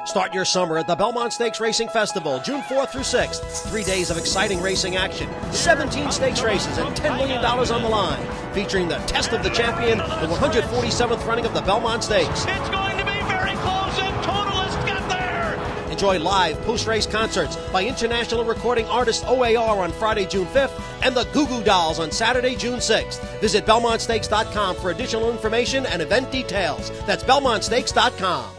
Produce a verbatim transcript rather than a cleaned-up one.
Start your summer at the Belmont Stakes Racing Festival, June fourth through sixth. Three days of exciting racing action, seventeen stakes races, and ten million dollars on the line. Featuring the Test of the Champion, the one hundred forty-seventh running of the Belmont Stakes. It's going to be very close, and Totalist got there! Enjoy live post-race concerts by international recording artist O A R on Friday, June fifth, and the Goo Goo Dolls on Saturday, June sixth. Visit Belmont Stakes dot com for additional information and event details. That's Belmont Stakes dot com.